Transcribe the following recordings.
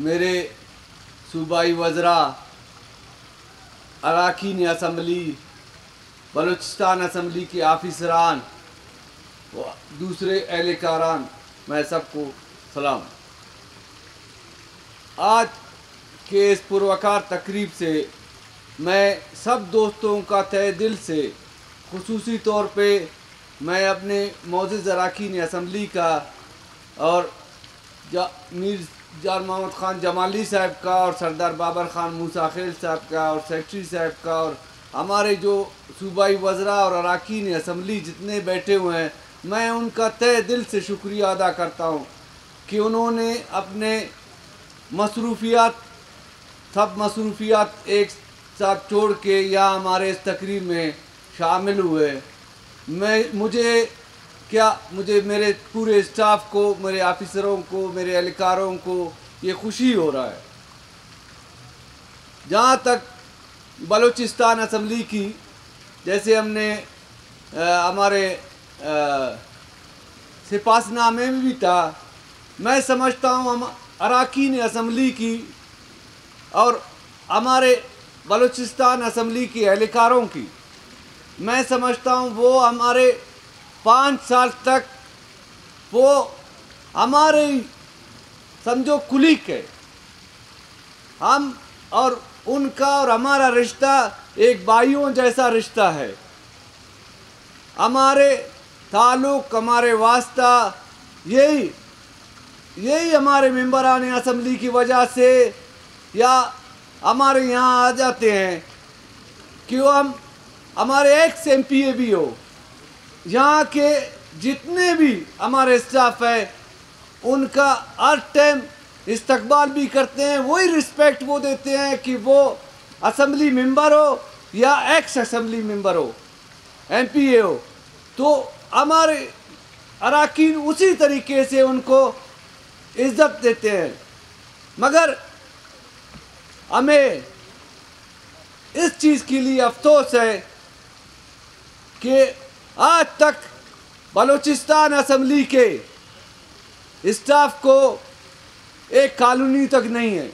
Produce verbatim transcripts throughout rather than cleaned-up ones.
मेरे सूबाई वज़रा, अरकान असम्बली, बलूचिस्तान असम्बली के आफिसरान व दूसरे एहलकारान, मैं सबको सलाम। आज के इस पुरवकार तकरीब से मैं सब दोस्तों का तहे दिल से, खुसूसी तौर पे मैं अपने मोअज़्ज़ज़ अरकान असम्बली का और जा मीर जान मोहम्मद ख़ान जमाली साहब का और सरदार बाबर ख़ान मूसा खेल साहब का और सेक्रेटरी साहब का और हमारे जो सूबाई वज़रा और अरकान असम्बली जितने बैठे हुए हैं, मैं उनका तहे दिल से शुक्रिया अदा करता हूँ कि उन्होंने अपने मसरूफ़ियात सब मसरूफ़ियात एक साथ छोड़ के यहाँ हमारे इस तकरीब में शामिल हुए। मैं मुझे क्या मुझे मेरे पूरे स्टाफ को, मेरे ऑफिसरों को, मेरे एहलकारों को ये खुशी हो रहा है। जहाँ तक बलूचिस्तान असम्बली की, जैसे हमने आ, हमारे सिपासनामे में भी था, मैं समझता हूँ हम अरकान असम्बली की और हमारे बलूचिस्तान असम्बली के एहलकारों की, मैं समझता हूँ वो हमारे पाँच साल तक वो हमारे समझो कुलीग है। हम और उनका और हमारा रिश्ता एक भाइयों जैसा रिश्ता है। हमारे ताल्लुक़, हमारे वास्ता यही यही हमारे मेंबरान असम्बली की वजह से या हमारे यहाँ आ जाते हैं कि वो हम हमारे एक्स एम पी ए भी हो, यहाँ के जितने भी हमारे स्टाफ है उनका हर टाइम इस्तकबाल भी करते हैं। वही रिस्पेक्ट वो देते हैं कि वो असम्बली मेंबर हो या एक्स असम्बली मेंबर हो, एम पी ए हो, तो हमारे अरकान उसी तरीके से उनको इज्जत देते हैं। मगर हमें इस चीज़ के लिए अफसोस है कि आज तक बलूचिस्तान असम्बली के स्टाफ को एक कॉलोनी तक नहीं है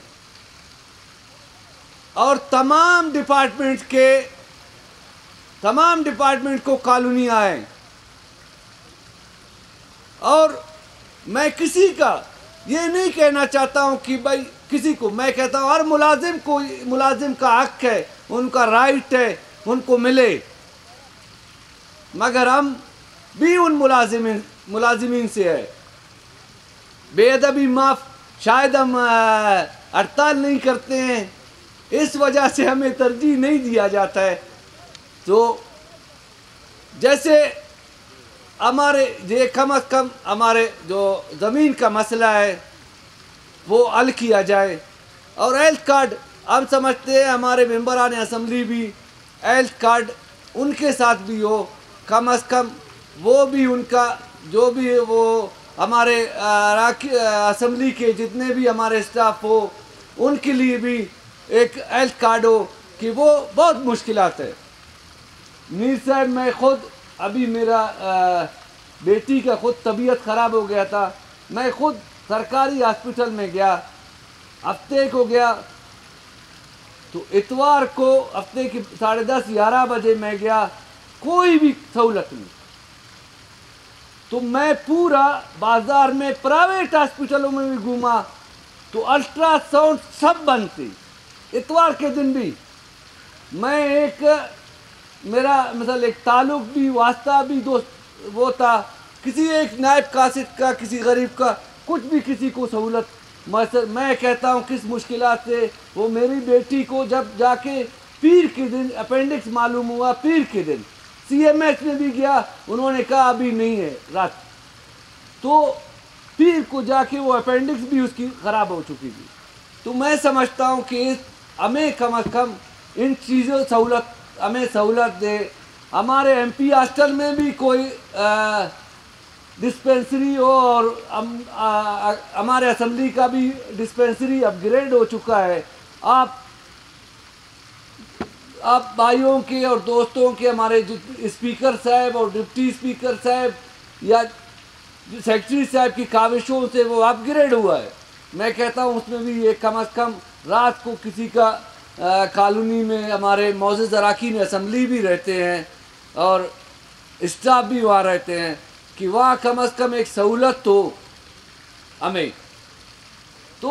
और तमाम डिपार्टमेंट के तमाम डिपार्टमेंट को कॉलोनियाँ हैं। और मैं किसी का ये नहीं कहना चाहता हूँ कि भाई किसी को, मैं कहता हूँ हर मुलाजिम को, मुलाजिम का हक है, उनका राइट है, उनको मिले। मगर हम भी उन मुलाजिमिन मुलाजिमीन से है बेअदबी माफ़, शायद हम हड़ताल नहीं करते हैं, इस वजह से हमें तरजीह नहीं दिया जाता है। तो जैसे हमारे ये कम अज़ कम हमारे जो ज़मीन का मसला है वो हल किया जाए। और हेल्थ कार्ड हम समझते हैं हमारे मेंबरान असम्बली भी हेल्थ कार्ड उनके साथ भी हो, कम अज़ कम वो भी उनका जो भी वो हमारे असम्बली के जितने भी हमारे स्टाफ हो उनके लिए भी एक हेल्थ कार्ड हो कि वो बहुत मुश्किलात है। मीर साहब, मैं ख़ुद अभी मेरा आ, बेटी का ख़ुद तबीयत ख़राब हो गया था, मैं ख़ुद सरकारी हॉस्पिटल में गया, हफ्ते को गया, तो इतवार को हफ्ते की साढ़े दस ग्यारह बजे मैं गया, कोई भी सहूलत नहीं। तो मैं पूरा बाज़ार में प्राइवेट हॉस्पिटलों में भी घूमा तो अल्ट्रासाउंड सब बंद थी। इतवार के दिन भी मैं एक मेरा मतलब एक ताल्लुक़ भी, वास्ता भी, दोस्त वो था, किसी एक नायब कासिद का, किसी गरीब का कुछ भी किसी को सहूलत, मैं कहता हूँ किस मुश्किलात से वो मेरी बेटी को जब जाके पीर के दिन अपेंडिक्स मालूम हुआ, पीर के दिन सी एम एच में भी गया, उन्होंने कहा अभी नहीं है रात, तो पीर को जाके वो अपेंडिक्स भी उसकी ख़राब हो चुकी थी। तो मैं समझता हूँ कि हमें कम अज़ कम इन चीज़ों सहूलत हमें सहूलत दे। हमारे एम पी हॉस्टल में भी कोई डिस्पेंसरी हो और हम हमारे असम्बली का भी डिस्पेंसरी अपग्रेड हो चुका है। आप आप भाइयों के और दोस्तों के, हमारे स्पीकर साहब और डिप्टी स्पीकर साहब या सेक्रेटरी साहब की काविशों से वो अपग्रेड हुआ है। मैं कहता हूँ उसमें भी ये कम अज़ कम रात को किसी का कॉलोनी में हमारे मोअज़्ज़ज़ अरकान असम्बली भी रहते हैं और स्टाफ भी वहाँ रहते हैं कि वहाँ कम अज़ कम एक सहूलत तो हमें। तो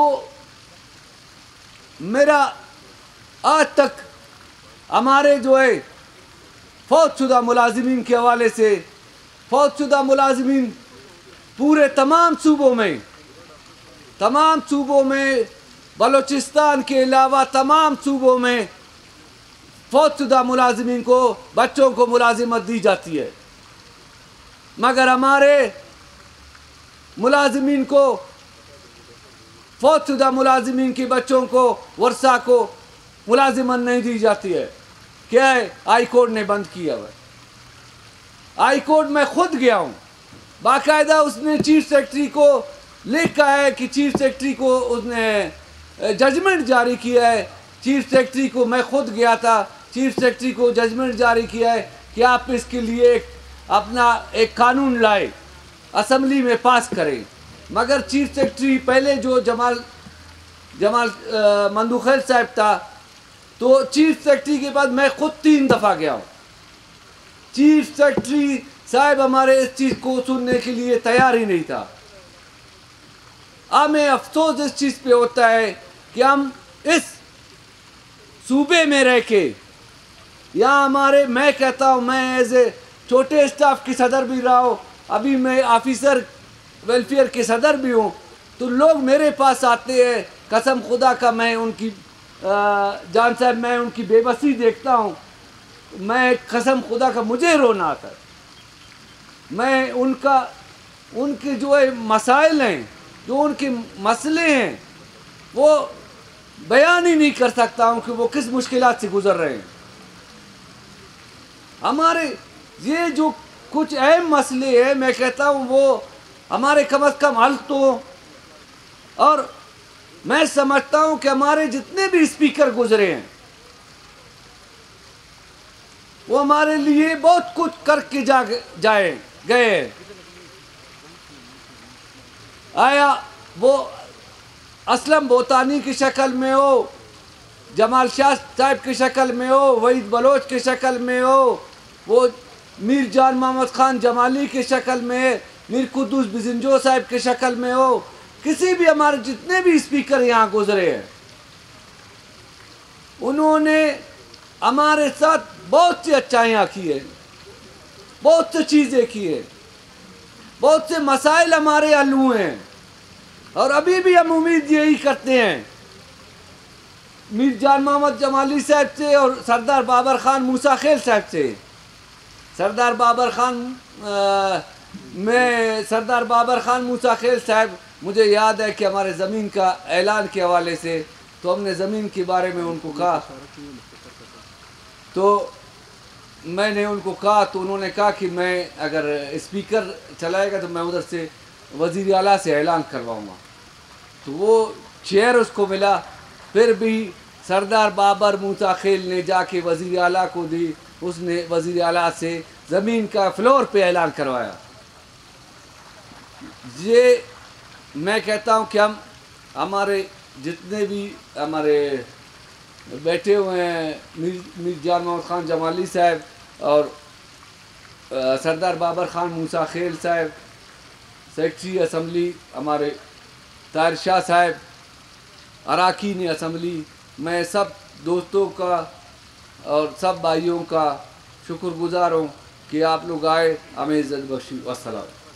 मेरा आज तक हमारे जो है फौजशुदा मुलाजिमीन के हवाले से, फौजशुदा मुलाजिमीन पूरे तमाम सूबों में तमाम सूबों में बलूचिस्तान के अलावा तमाम सूबों में फौजशुदा मुलाजिमीन को, बच्चों को मुलाजिमत दी जाती है, मगर हमारे मुलाजिमीन को, फौजशुदा मुलाजिमीन के बच्चों को, वर्षा को मुलाजिमत नहीं दी जाती है। क्या है? हाई कोर्ट ने बंद किया हुआ है। हाई कोर्ट में खुद गया हूँ, बाकायदा उसने चीफ सेक्रेटरी को लिखा है कि चीफ सेक्रेटरी को उसने जजमेंट जारी किया है। चीफ सेक्रेटरी को मैं खुद गया था, चीफ सेक्रेटरी को जजमेंट जारी किया है कि आप इसके लिए एक अपना एक कानून लाए, असम्बली में पास करें। मगर चीफ सेक्रेटरी पहले जो जमाल जमाल मंदुखैल साहब था, तो चीफ सेक्रेटरी के बाद मैं खुद तीन दफ़ा गया हूँ। चीफ सेक्रेटरी साहब हमारे इस चीज़ को सुनने के लिए तैयार ही नहीं था। हमें अफसोस इस चीज़ पे होता है कि हम इस सूबे में रह के, या हमारे, मैं कहता हूँ, मैं एज ए छोटे स्टाफ की सदर भी रहा हूँ, अभी मैं ऑफिसर वेलफेयर के सदर भी हूँ, तो लोग मेरे पास आते हैं, कसम खुदा का मैं उनकी जान साहब, मैं उनकी बेबसी देखता हूँ, मैं कसम खुदा का मुझे रोना आता है। मैं उनका उनके जो है मसाइल हैं, जो उनके मसले हैं, वो बयान ही नहीं कर सकता हूँ कि वो किस मुश्किलात से गुजर रहे हैं। हमारे ये जो कुछ अहम मसले हैं, मैं कहता हूँ वो हमारे कम अज़ कम हल तो, और मैं समझता हूँ कि हमारे जितने भी स्पीकर गुजरे हैं वो हमारे लिए बहुत कुछ करके जा जाए गए। आया वो असलम बोतानी की शक्ल में हो, जमाल शाह साहब की शक्ल में हो, वहीद बलोच की शक्ल में हो, वो मीर जान मोहम्मद खान जमाली की शक्ल में, मीर कुद्दूस बिजंजो साहब की शक्ल में हो, किसी भी हमारे जितने भी स्पीकर यहाँ गुजरे हैं, उन्होंने हमारे साथ बहुत सी अच्छाइयाँ की है, बहुत सी चीज़ें की है, बहुत से मसाइल हमारे हल हुए हैं, और अभी भी हम उम्मीद यही करते हैं मीर जान मोहम्मद जमाली साहब से और सरदार बाबर खान मूसा खेल साहब से। सरदार बाबर खान आ, मैं सरदार बाबर खान मूसा खेल साहब, मुझे याद है कि हमारे ज़मीन का ऐलान के हवाले से, तो हमने ज़मीन के बारे में उनको कहा, तो मैंने उनको कहा, तो उन्होंने कहा कि मैं अगर स्पीकर चलाएगा तो मैं उधर से वज़ीर आला से ऐलान करवाऊँगा। तो वो चेयर उसको मिला, फिर भी सरदार बाबर मूसा खेल ने जाके वज़ीर आला को दी, उसने वज़ीर आला से ज़मीन का फ्लोर पे ऐलान करवाया। ये मैं कहता हूँ कि हम हमारे जितने भी हमारे बैठे हुए हैं, मीर मीर जान मोहम्मद खान जमाली साहब और सरदार बाबर खान मूसा खेल साहब, सेक्रेटरी असम्बली हमारे ताहिर शाह साहब, अरकान असम्बली, मैं सब दोस्तों का और सब भाइयों का शुक्रगुज़ार हूँ कि आप लोग आए, हमें इज़्ज़त बख्शी। वस्सलाम।